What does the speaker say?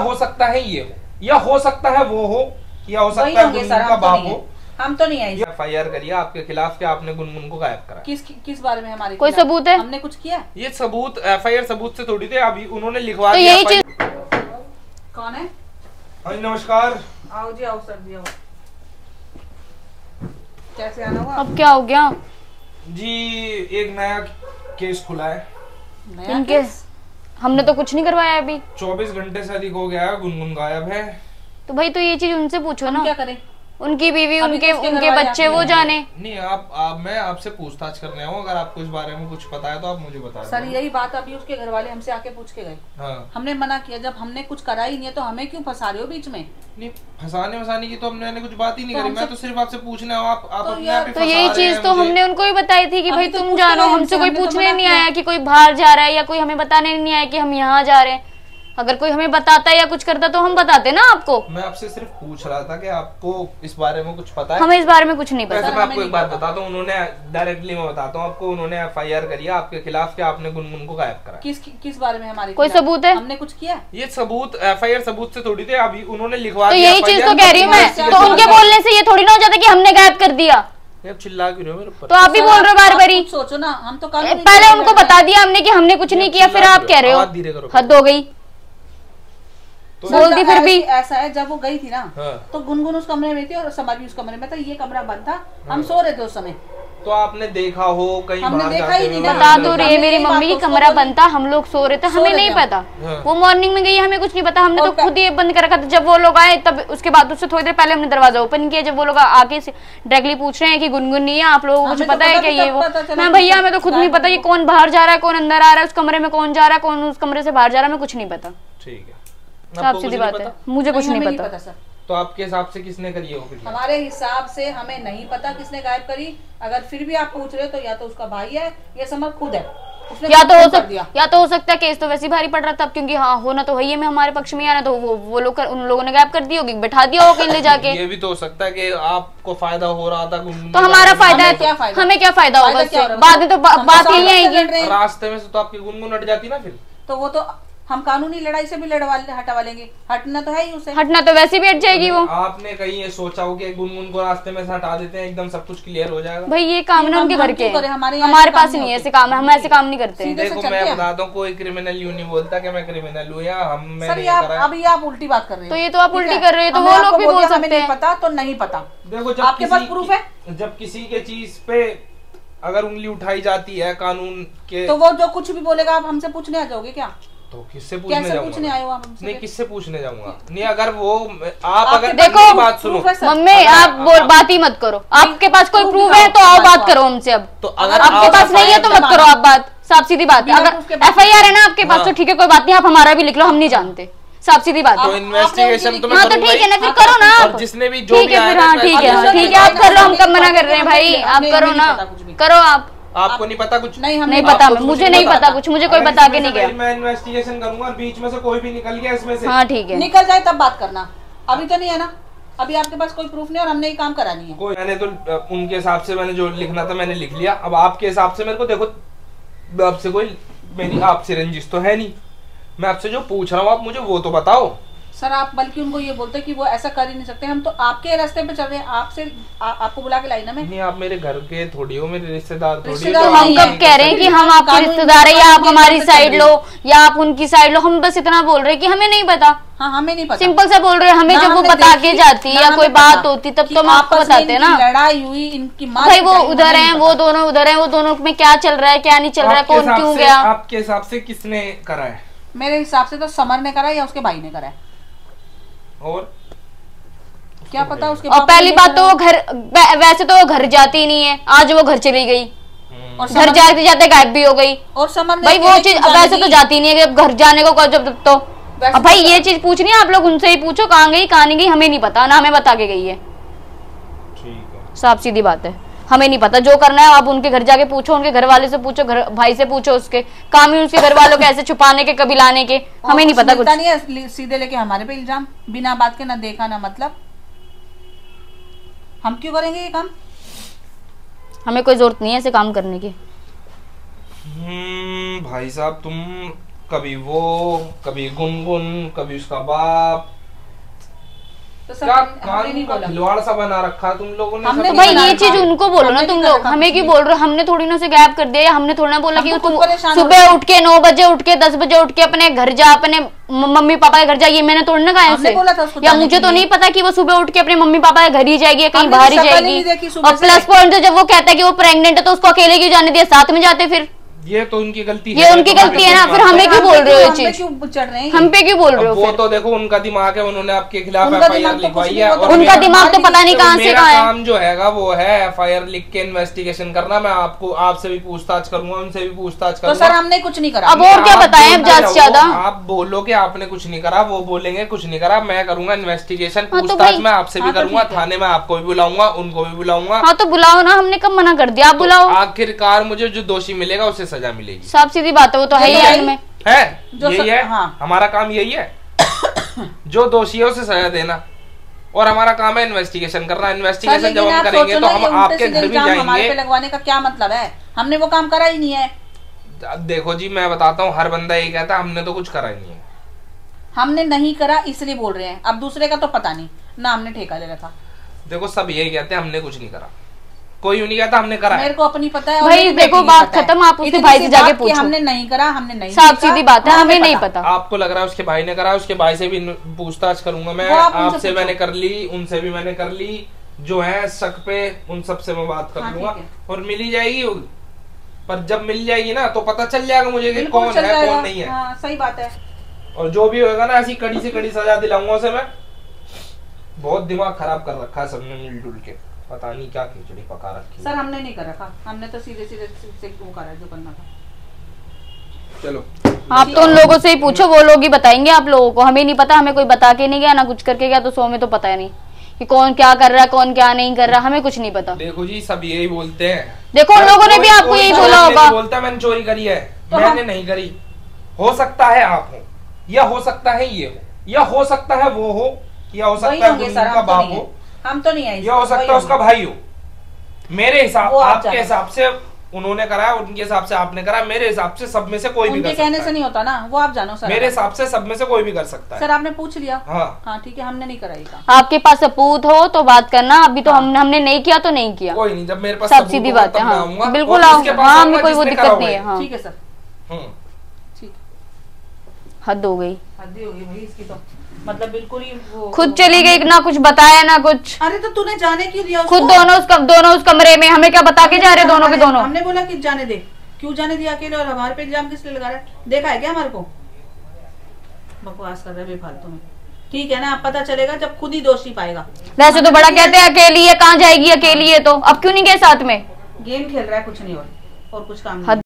हो सकता है ये हो, या हो सकता है वो हो, या हो सकता है गुनगुन का बाप हो। हम तो नहीं आए। FIR करिए आपके खिलाफ कि आपने गुनगुन को गायब करा। किस बारे में? हमारे कोई सबूत है? हमने कुछ किया? ये सबूत FIR सबूत से थोड़ी थे, अभी उन्होंने लिखवा तो दिया। यही चीज। कौन है? हाँ नमस्कार। आओ जी, आओ सर जी, आओ। कैसे आना हुआ? अब क्या हो गया जी? एक नया केस खुला है। नया केस? हमने तो कुछ नहीं करवाया अभी। 24 घंटे से अधिक हो गया है, गुनगुन गायब है। तो भाई तो ये चीज उनसे पूछो ना। क्या करें? उनकी बीवी, उनके बच्चे वो जाने। नहीं आप मैं आपसे पूछताछ करने आऊँ, अगर आपको इस बारे में कुछ पता है तो आप मुझे बता। सर यही बात अभी उसके घर वाले हमसे आके पूछ के गए। हाँ। हमने मना किया, जब हमने कुछ करा ही नहीं है तो हमें क्यों फंसा रहे हो बीच में? नहीं फंसाने की तो हमने कुछ बात ही नहीं करी। मैं तो सिर्फ आपसे पूछने आऊँ, आप अपने आप ही तो यही चीज तो हमने उनको ही बताई थी कि भाई तो तुम जानो, हमसे कोई पूछने नहीं आया कि कोई बाहर जा रहा है, या कोई हमें बताने नहीं आया कि हम यहाँ जा रहे हैं। अगर कोई हमें बताता या कुछ करता तो हम बताते ना आपको। मैं आपसे सिर्फ पूछ रहा था कि आपको इस बारे में कुछ पता है? हमें इस बारे में कुछ नहीं पता। मैं आपको एक बात बताता हूँ, उन्होंने डायरेक्टली मैं बताता हूँ आपको, उन्होंने FIR करी आपके खिलाफ कि आपने गुनगुन को गायब करा। किस बारे में? हमारे कोई सबूत है? हमने कुछ किया? ये सबूत FIR सबूत से थोड़ी थे, अभी उन्होंने लिखवा तो दिया। यही चीज तो कह रही हूँ मैं। तो उनके बोलने से ये थोड़ी ना हो जाता कि हमने गायब कर दिया। चिल्ला क्यों रहे हो मेरे ऊपर? तो आप भी बोल रहे हो बार बारी। सोचो ना, हम तो पहले उनको बता दिया हमने कि हमने कुछ नहीं किया, फिर आप कह रहे हो हद हो गई। बोलती फिर भी ऐसा है, जब वो गई थी ना तो गुनगुन उस कमरे में थी और समर भी उस कमरे में था। ये कमरा बंद था, हम सो रहे थे उस समय। तो आपने देखा हो कहीं बाहर जाते हुए? बता तो रही है मेरी मम्मी की कमरा बंद था, हम लोग सो रहे थे, हमें नहीं पता। वो मॉर्निंग में गई, हमें कुछ नहीं पता। हमने तो खुद ही बंद कर रखा था। जब वो लोग आए तब उसके बाद उससे थोड़ी देर पहले हमने दरवाजा ओपन किया। जब वो लोग आके डायरेक्टली पूछ रहे हैं कि गुनगुन नहीं है, आप लोगों को कुछ पता है क्या? ये वो मैं भैया हमें तो खुद नहीं पता ये कौन बाहर जा रहा है, कौन अंदर आ रहा है, उस कमरे में कौन जा रहा है, कौन उस कमरे से बाहर जा रहा है, हमें कुछ नहीं पता। ठीक है, साफ सीधी बात है, मुझे कुछ नहीं पता सर। तो आपके हिसाब से किसने करी है? हमारे हिसाब से हमें नहीं पता किसने गायब करी। अगर फिर भी आप पूछ रहे हो तो या तो उसका भाई है या समर खुद है। या तो हो सकता है केस तो वैसे भारी पड़ रहा था, क्योंकि हाँ होना तो है में हमारे पक्ष में आना, तो वो लोग उन लोगों ने गायब कर दी होगी, बैठा दिया होगा ले जाके। ये भी तो हो सकता है कि आपको फायदा हो रहा था। तो हमारा फायदा है, हमें क्या फायदा होगा? बाद में तो बात यही आएगी। रास्ते में से तो आपकी गुनगुन हट जाती ना, फिर तो वो तो हम कानूनी लड़ाई से भी हटवा लेंगे। हटना तो है ही उसे। हटना तो वैसे भी हट जाएगी वो। आपने कहीं ये सोचा हो कि गुनगुन को रास्ते में से हटा देते हैं, एकदम सब कुछ क्लियर हो जाएगा? भाई ये काम ना उनके घर के, हमारे पास नहीं है ऐसे काम है, हम ऐसे काम नहीं करते। देखो मैं बताता हूँ, कोई क्रिमिनल यूं नहीं बोलता कि मैं क्रिमिनल हूँ या हम। अभी आप उल्टी बात कर रहे हो। तो ये तो आप उल्टी कर रहे हो, तो वो लोग भी बोल सकते हैं पता तो नहीं पता। देखो जब आपके पास प्रूफ है, जब किसी के चीज पे अगर उंगली उठाई जाती है कानून के, तो वो जो कुछ भी बोलेगा आप हमसे पूछने आ जाओगे क्या? तो किससे पूछने जाऊंगा? आए हो आप हमसे? नहीं किससे पूछने जाऊंगा? नहीं अगर वो आप अगर देखो बात सुनो मम्मी, आप बात ही मत करो। आपके पास कोई प्रूफ है तो आओ बात करो हमसे। अब तो अगर आपके पास नहीं है तो मत करो आप बात। साफ सीधी बात है। अगर FIR है ना आपके पास तो ठीक है, कोई बात नहीं, आप हमारा भी लिख लो, हम नहीं जानते। साफ सीधी बात है। तो इन्वेस्टिगेशन तो हाँ तो ठीक है ना, फिर करो ना आप। जिसने भी जो ठीक है फिर, हाँ ठीक है ठीक है, आप कर लो, हम कब मना कर रहे हैं भाई? आप करो ना, करो आप। आपको नहीं पता कुछ? नहीं पता, मुझे नहीं पता कुछ, मुझे कोई बता के नहीं गया। मैं इन्वेस्टिगेशन करूंगा, बीच में से कोई भी निकल गया इसमें से। हाँ ठीक है, निकल जाए तब बात करना, अभी तो नहीं है ना। अभी आपके पास कोई प्रूफ नहीं और हमने ये काम करा नहीं है। कोई मैंने तो उनके हिसाब से मैंने जो लिखना था मैंने लिख लिया। अब आपके हिसाब से मेरे को देखो, आपसे कोई मेरी आपसे रंजिश तो है नहीं, मैं आपसे जो पूछ रहा हूँ आप मुझे वो तो बताओ। सर आप बल्कि उनको ये बोलते कि वो ऐसा कर ही नहीं सकते, हम तो आपके रास्ते पे चल रहे हैं। आपसे आपको बुला के लाई ना मैं। नहीं आप मेरे घर के थोड़ी हो, मेरे रिश्तेदार थोड़ी हो। हम कब कह रहे हैं कि हम आपके रिश्तेदार है, या आप हमारी साइड लो या आप उनकी साइड लो? हम बस इतना बोल रहे हैं कि हमें नहीं पता। हाँ हमें नहीं पता, सिंपल सा बोल रहे हैं। हमें जब वो बता के जाती है या कोई बात होती तब तो हम आपको बताते हैं ना। लड़ाई हुई इनकी माँ, भाई वो उधर है, वो दोनों उधर है, वो दोनों में क्या चल रहा है क्या नहीं चल रहा है, कौन क्यों गया? आपके हिसाब से किसने करा है? मेरे हिसाब से तो समर ने करा या उसके भाई ने करा है। और क्या पता उसके। और पहली बात तो वो घर, वैसे तो वो घर जाती ही नहीं है, आज वो घर चली गई और घर जाते जाते गायब भी हो गई। और समर भाई वो चीज वैसे तो जाती नहीं है, घर जाने को जब तो अब भाई ये चीज पूछनी है आप लोग उनसे ही पूछो, कहाँ गई कहाँ नहीं गई, हमें नहीं पता ना, हमें बता के गई है। ठीक है, साफ सीधी बात है, हमें नहीं पता। जो करना है आप उनके घर जाके पूछो, उनके घर वाले से पूछो, घर भाई से पूछो, उसके काम ही उसके घर वालों के ऐसे छुपाने के कभी लाने के, हमें नहीं पता कुछ। नहीं है, सीधे लेके हमारे पे इल्जाम बिना बात के, ना देखा ना मतलब। हम क्यों करेंगे ये काम? हमें कोई जरूरत नहीं है ऐसे काम करने की। भाई साहब तुम कभी वो, कभी गुनगुन, कभी उसका बाप। तो क्या हमने नहीं कानून का बोला। खिलवाड़ सा बना रखा तुम लोगों ने। हमने तो सब। भाई नहीं ये बनाया चीज था। उनको बोलो ना, हमने तुम नहीं लोग करा था हमें कुछ क्यों भी। बोल रहे हो? हमने थोड़ी ना उसे गायब कर दिया, या हमने थोड़ी ना बोला कि हम तो तुम खुद परेशान हो सुबह रहे उठ के 9 बजे उठ के 10 बजे उठ के अपने घर जा, अपने मम्मी पापा के घर जा। ये मैंने थोड़ी ना कहा हमने उसे, बोला था उसको या जाने मुझे के तो लिए। नहीं पता कि वो सुबह उठ के अपने मम्मी पापा के घर ही जाएगी, कहीं हमने बाहर ही शक्ल ही जाएगी। नहीं देखी सुबह और से। प्लस पॉइंट तो जब वो कहता है कि वो प्रेग्नेंट है तो उसको अकेले क्यों जाने दिया, साथ में जाते फिर? ये तो उनकी गलती ये उनकी गलती है ना, फिर हमें क्यों बोल रहे हो ये हम पे चीज? क्यों चढ़ रहे हैं? हम पे क्यों बोल रहे हो वो फिर? तो देखो उनका दिमाग है, उन्होंने आपके खिलाफ उनका एफआईआर दिमाग तो लिखवाई कुछ है। नहीं, वो तो और उनका मेरा- दिमाग तो पता नहीं कहाँ से मेरा कहाँ है। काम जो हैगा वो है एफआईआर लिख के इन्वेस्टिगेशन करना। मैं आपको आपसे भी पूछताछ करूंगा, उनसे भी पूछताछ तो करूंगा। सर हमने कुछ नहीं करा। अब और क्या आप बताएं अब बोलते ज्यादा से रहो, ज्यादा? आप बोलो कि आपने कुछ नहीं करा, वो बोलेंगे कुछ नहीं करा। मैं करूंगा इन्वेस्टिगेशन, हाँ तो पूछताछ भाई- मैं आपसे भी हाँ तो करूंगा, ठीक है। थाने में आपको भी बुलाऊंगा, उनको भी बुलाऊंगा। हाँ तो बुलाओ ना, हमने कब मना कर दिया? आप बुलाओ। आखिरकार मुझे जो दोषी मिलेगा उसे सजा मिलेगी। साफ सीधी बात है, वो तो है ही यही- एंड में। है जो यही है। हाँ। हमारा काम यही है जो दोषी है उसे सजा देना, और हमारा काम है इन्वेस्टिगेशन करना। सर, इन्वेस्टिगेशन लेकिन जब हम आप करेंगे सोचो तो ना, ये हम उल्टे आपके सीधे घर भी इल्जाम हमारे पे जाएंगे। लगवाने का क्या मतलब है? हमने वो काम करा ही नहीं है। अब देखो जी, मैं बताता हूँ, हर बंदा ये कहता है हमने तो कुछ करा ही नहीं है। हमने नहीं करा इसलिए बोल रहे हैं। अब दूसरे का तो पता नहीं ना, हमने ठेका ले रखा। देखो सब यही कहते हैं हमने कुछ नहीं करा, कोई यूं नहीं कहता हमने करा है। मेरे को अपनी पता है। और भाई मेरी देखो, बेटी की बात पता है। खत्म, आप उसके इतनी भाई सी से जाके बात कि पूछो। हमने नहीं करा, हमने नहीं साफ देखा, सीधी बात है, ना हमें नहीं पता। आपको लग रहा है उसके भाई ने करा, उसके भाई से भी पूछताछ करूंगा मैं। वो आप उनसे आपसे पूछो। मैंने कर ली, उनसे भी मैंने कर ली, जो है शक पे उन सब से मैं बात कर हाँ, लूंगा ठीक है। और मिल ही जाएगी। पर जब मिल जाएगी ना तो पता चल जाएगा मुझे कि बिल्कुल कौन चल है जाएगा। कौन नहीं है। हाँ, सही बात है। और जो भी होगा ना ऐसी कड़ी से कड़ी सजा दिलाऊंगा उसे मैं। बहुत दिमाग खराब कर रखा है सबने मिलजुल के, पता नहीं क्या खिचड़ी पका रखी है। सर हमने नहीं कर रखा, हमने तो सीधे सीधे से वो करा जो करना था। चलो आप तो उन लोगों से ही पूछो, वो लोग ही बताएंगे आप लोगों को। हमें नहीं पता, हमें कोई बता के नहीं गया ना कुछ करके गया, तो सो में तो पता है नहीं कि कौन क्या कर रहा है, कौन क्या नहीं कर रहा, हमें कुछ नहीं पता। देखो जी, सब यही बोलते हैं। देखो उन लोगों ने भी आपको यही बोला होगा। बोलता मैंने चोरी करी है, तो मैंने नहीं करी। हो सकता है आप हो, या हो सकता है ये हो, या हो सकता है वो हो, या हो वही सकता है होंगे गुनगुन सर, का हम तो बाप नहीं हो, है। हम तो नहीं है, या हो सकता है उसका भाई हो। मेरे हिसाब, वो आप आपके जाने। हिसाब से उन्होंने करा, उनके हिसाब से आपने करा, मेरे हिसाब से सब में से कोई भी उनके कर कहने सकता से है। नहीं होता ना, वो आप जानो सर। मेरे हिसाब से सब में से कोई भी कर सकता है। सर आपने पूछ लिया। हाँ हाँ ठीक है, हमने नहीं करा ये काम। आपके पास सबूत हो तो बात करना, अभी तो हमने नहीं किया तो नहीं किया। कोई नहीं, जब मेरे पास सब सबूत सीधी होगा बात है। तब मैं हाँ आऊंगा। बिल्कुल और आओ, जिसके पास हाँ आऊंगा हमें कोई वो जिसने दिक्कत करा नहीं है। हुआ हाँ ठीक है सर, हम्म। ठीक। हद हो गई, हद ही हो गई भाई इसकी तो, मतलब बिल्कुल ही वो खुद चली गई, ना कुछ बताया ना कुछ। अरे तो तूने जाने क्यों दिया उसको? खुद दोनों उस कमरे में, हमें क्या बता के जा रहे दोनों के दोनों? हमने बोला कि जाने दे, क्यों जाने दिया अकेले? और हमारे पे इल्जाम किस लिए लगा रहा है? देखा है क्या हमारे को? बकवास कर रहा है बेफालतू में। ठीक है ना, अब पता चलेगा जब खुद ही दोषी पाएगा। वैसे तो बड़ा कहते हैं अकेली है, कहाँ जाएगी अकेली है, तो अब क्यों नहीं गए साथ में? गेम खेल रहा है, कुछ नहीं और कुछ काम नहीं।